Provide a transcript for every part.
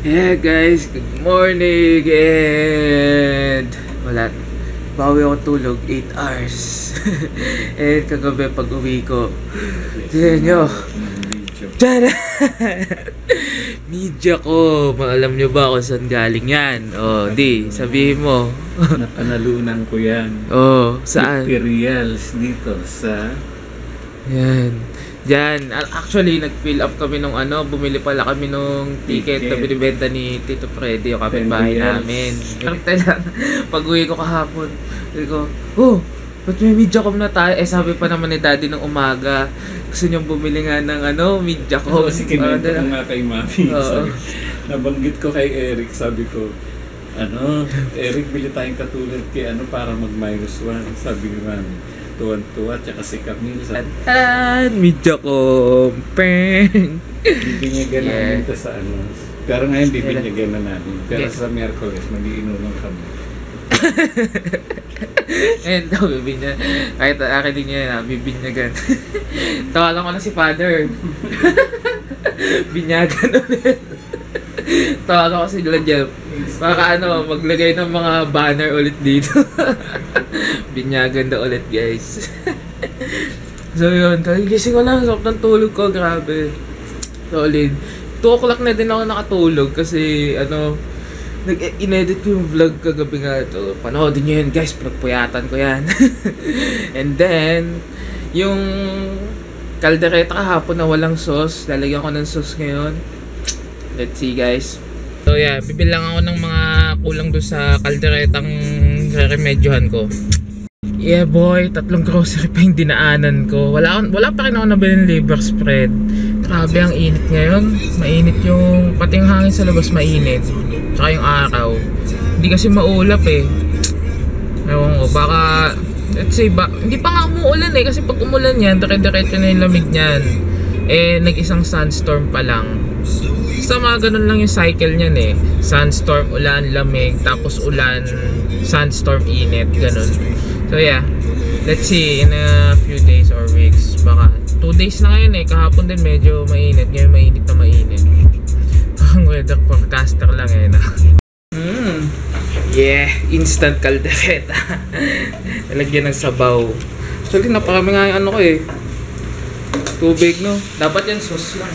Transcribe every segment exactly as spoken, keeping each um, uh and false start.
Yeah guys, good morning and wala, bawi ako tulog eight hours. And kagabi pag uwi ko, tignan nyo, tada! Media ko, maalam nyo ba kung saan galing yan? O, di, sabihin mo. Napanalunan ko yan. O, saan? Materials dito sa... Yan. Diyan, actually nag-fill up kami nung ano, bumili pala kami nung ticket, ticket. na binibenta ni Tito Freddy, yung kapitbahay namin. Pag uwi ko kahapon, sabi ko, oh, ba't may MediaCom na tayo? Eh sabi pa naman ni Daddy ng umaga, gusto niyong bumili nga ng ano, MediaCom. Kasi kinento ko nga kay Mami. Sabi, nabanggit ko kay Eric, sabi ko, ano, Eric, bili tayong katulad kay ano para mag-minus one. Sabi ni Mami, tuwan-tuwa, tsaka si Camille sa... At MediaCom, peng! Bibinyagan yeah. namin ito sa ano. Pero ngayon bibinyagan na namin. Pero yeah. sa Miyerkules, mag-iinuman kami. Ngayon daw, bibinyagan. Kahit akin din niya, bibinyagan. Tawalan ko na si Father. Binyagan ulit. Tawagan ko si Jeff. Baka ano, maglagay ng mga banner ulit dito. Binyagan daw ulit guys. So yun, gising ko lang, sarap ng tulog ko, grabe. Solid. two o'clock na din ako nakatulog kasi ano, nag-inedit ko yung vlog kagabi nga. So, panoodin nyo yun guys, pinagpuyatan ko yan. And then, yung kaldereta kahapon na walang sauce, lalagyan ko ng sauce ngayon. Let's see guys. So yeah, bibili lang ako ng mga kulang doon sa kalderetang remedyohan ko. Yeah boy, tatlong grocery pa yung dinaanan ko. Wala, wala pa rin ako nabili ng liver spread. Grabe ang init ngayon. Mainit yung, pati yung hangin sa labas mainit. Tsaka yung araw. Hindi kasi maulap eh. Ewan ko, baka, let's say, ba, hindi pa nga umuulan eh. Kasi pag umulan yan, dire-diretso na yung lamig niyan. Eh, nag-isang sunstorm pa lang. Sa mga ganun lang yung cycle niyan eh. Sunstorm, ulan, lamig, tapos ulan, sunstorm, init, ganun. So yeah, let's see in a few days or weeks. Baka two days na ngayon eh. Kahapon din medyo mainit. Ngayon mainit na mainit. Ang weather forecaster lang eh na. Mm. Yeah, instant caldereta. Nalagyan ng sabaw. Actually naparami nga yung ano ko eh. Tubig no. Dapat yan sauce lang.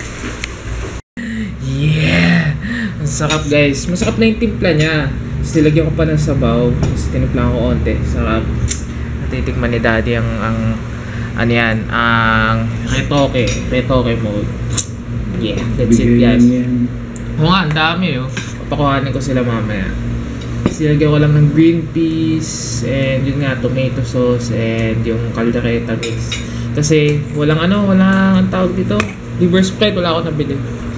Yeah! Ang sarap guys. Masarap na yung timpla niya. Tapos nilagyan ko pa ng sabaw. Tapos tinimpla ko onte. Sarap. Natitikman ni Daddy ang, ang ano yan, ang retoke. Retoke mode. Yeah, that's it guys. Oo nga, ang dami oh. Papakuhanin ko sila mamaya. Tapos nilagyan ko lang ng green peas. And yun nga, tomato sauce. And yung caldereta mix. Kasi walang ano, walang ang tawag dito. Liver spread, wala ako nabili.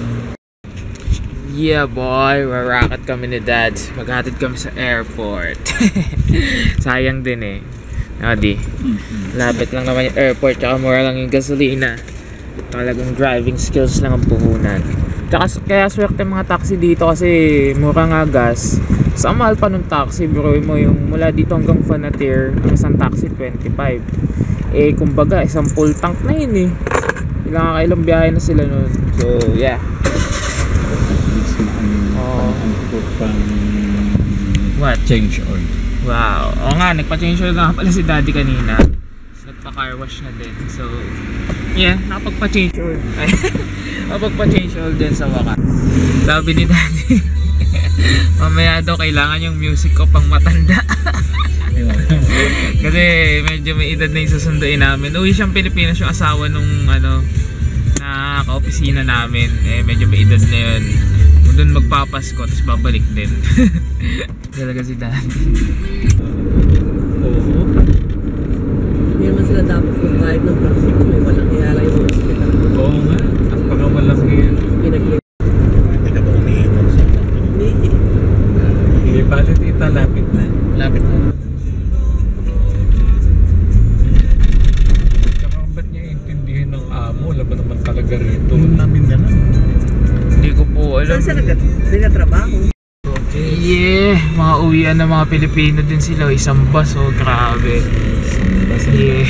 Yeah boy, rarakit kami ni Dadz. Maghatid kami sa airport. Sayang din eh. Nadi, lapit lang naman yung airport. Tsaka mura lang yung gasolina. Talagang driving skills lang ang puhunan. Tsaka kaya swerte mga taxi dito kasi mura nga gas. Sa mahal pa nung taxi, bro mo yung mula dito hanggang Fanatir, ang isang taxi twenty-five. Eh kumbaga isang full tank na yun eh. Ilang kailang biyahe na sila nun. So yeah. Pang what? Change oil. Wow. Oo nga, nagpa-change oil na pala si Daddy kanina. Nagpa-car wash na din. So, yeah, nakapagpa-change oil. Nakapagpa-change oil din sa wakas. Sabi ni Daddy, mamaya daw kailangan yung music ko pang matanda. Kasi medyo may edad na yung susunduin namin. Uwi siyang Pilipinas yung asawa nung ano, na ka-opisina namin. Eh, medyo may edad na yun. Doon magpapasko, tapos babalik din. Talaga si Daddy. Oo. Hindi naman sila dapat kung kahit ng plastic may walang iyala yung hospital. Oo nga, ang pagkamalaki yan. Pinag-iit. Hindi ka ba umiinom sa Hindi. Hindi pa rin tita, lapit na. Lapit na. Tsaka ba't niya intindihin ng amo? Wala ba naman talaga rito? Namin na lang. Hindi ko po alam. Saan sila nagtatrabaho? Okay. Yeah, mga uwian ng mga Pilipino din sila. Isang bus, oh, grabe. Yeah.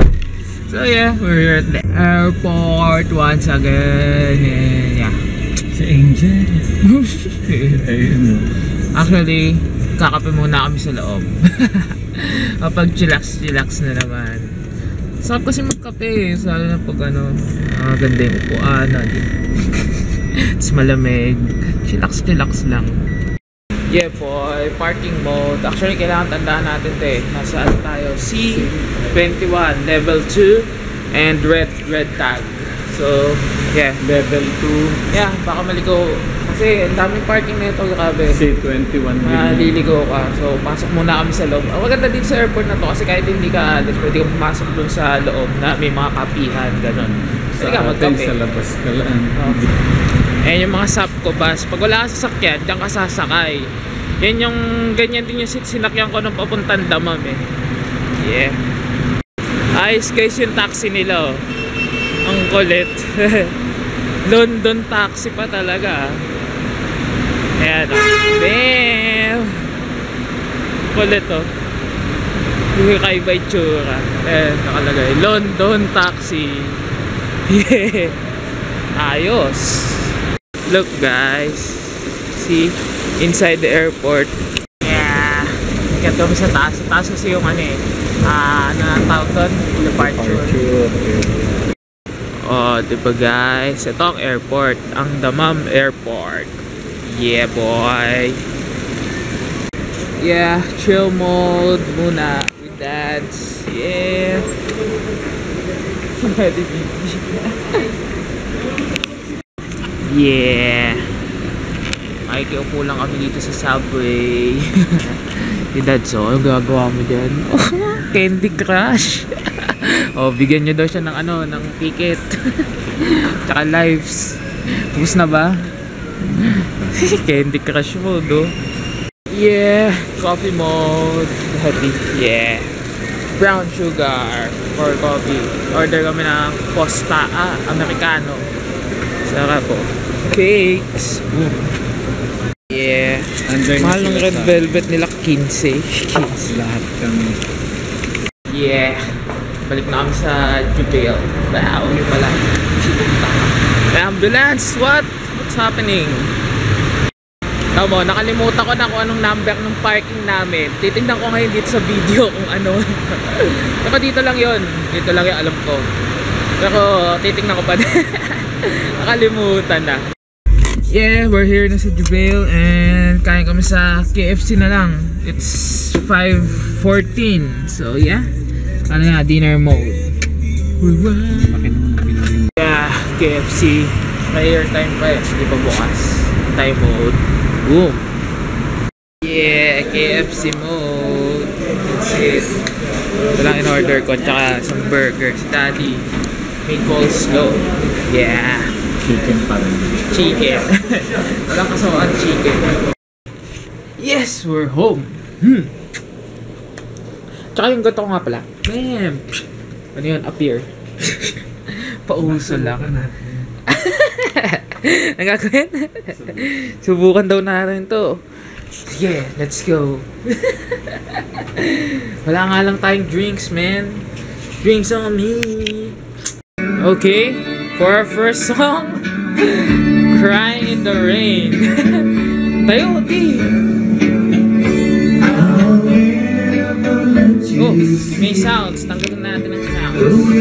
So yeah, we're at the airport once again. And yeah, Si Angel. Ayun. Actually, kakape muna kami sa loob. Kapag chillax-chillax na naman. Sarap kasi magkape, lalo na pag ano, uh, ganda yung upuan natin. Tapos malamig. Chillax-chillax lang. Yeah boy, parking mode. Actually, kailangan tandaan natin ito eh. Nasa ano tayo? C twenty-one, level two, and red red tag. So, yeah. Level two. Yeah, baka maligo. Kasi ang daming parking na ito, grabe. C twenty-one. Maliligo ka. So, pasok muna kami sa loob. Ang maganda din sa airport na to kasi kahit hindi ka alis, pwede ka pumasok dun sa loob na may mga kapihan, ganun. Pwede ka magkape. Sa labas ka lang. Oh. Ayan yung mga Sapco bus. Pag wala ka sasakyan, diyan ka sasakay. Yan yung, ganyan din yung sinakyan ko nung papuntang Damam eh. Yeah. Ayos guys yung taxi nila oh. Ang kulit. London taxi pa talaga. Ayan o. Bam! Kulit o. Yung kakaiba itsura. Ayan, nakalagay. London taxi. Yeah. Ayos. Look guys. See? Inside the airport. Yeah. Ikat kami sa taas. Sa taas kasi yung ano eh. Ah, ano ang tawag doon? Departure. Oh, diba guys? Ito ang airport. Ang Damam Airport. Yeah, boy. Yeah, chill mode muna with Dadz. Yeah. Yeah. Makikiupo lang kami dito sa subway. Si Dadz, oh, ano gagawa mo dyan? Candy Crush. Oh, bigyan nyo daw siya ng ano, ng ticket. Tsaka lives. Tapos na ba? Candy Crush mode, oh. Yeah, coffee mode. Happy. Yeah. Brown sugar for coffee. Order kami ng Costa, ah, Americano. Sarap po. Cakes. Boom. Yeah. Mahal ng red velvet nila, fifteen. fifteen. Lahat kami. Yeah. Balik na kami sa Jubail. Wow, yun pala. Ambulance! What? What's happening? Tama, nakalimutan ko na kung anong number ng parking namin. Titignan ko ngayon dito sa video kung ano. Saka dito lang yun. Dito lang yung alam ko. Pero titignan ko pa din. Nakalimutan na. Yeah, we're here na sa Jubail and kain kami sa K F C na lang. It's five fourteen. So yeah. Ano nga, dinner mode. Yeah, K F C. Prayer time pa eh. Hindi pa bukas. Time mode. Boom. Yeah, K F C mode. That's it. Ito lang in order ko. Tsaka some burgers. Daddy. May coleslaw. Yeah. Chicken pa rin. Chicken. Walang kasawaan chicken. Yes, we're home. Hmm. Tsaka yung gato ko nga pala. Bam! Ano yun? Appear. Pauso lang. Nagagawin? Subukan daw natin to. Yeah, let's go. Wala nga lang tayong drinks, man. Drinks on me. Okay, for our first song, Crying in the Rain. Tayo, di. Oh, may sounds. Tanggalin natin ang sounds.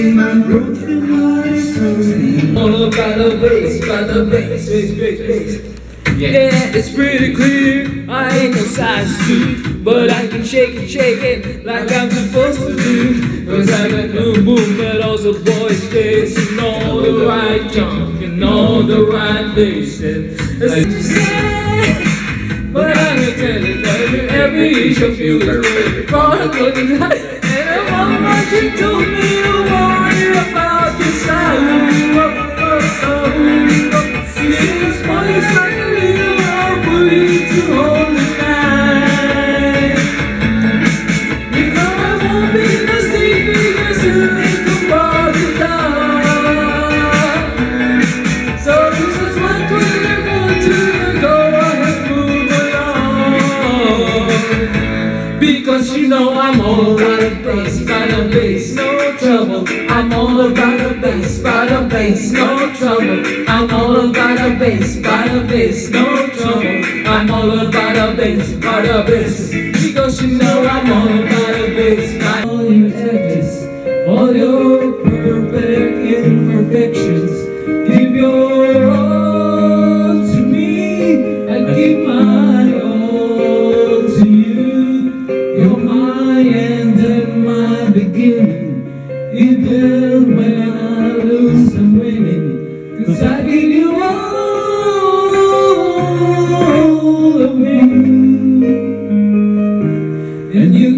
All about the bass, about the bass, bass, bass, bass. Yeah, it's pretty clear. I ain't no size two, but I can shake it, shake it like I'm supposed to do. Cause I got no boom, but also boys face. You know the right jump, you know the right faces. But I'm gonna tell you that every each of you is really looking like. And I want what you told me to worry about this side. Seems money slightly I'm willing to hold the night. You know I won't be the same because you think about the time. So this is what we're going to go ahead, move along. Because you know I'm all about the bass, about the bass, no time. trouble. I'm all about the bass, by the bass, no trouble. I'm all about the bass, by the bass, no trouble. I'm all about the bass, by the bass, because you know I'm all about the bass. All your edges, all your perfect imperfections, give your all to me, I give my all to you. You're my end and my beginning, even when I lose I'm winning, 'cause I give you all of me, and you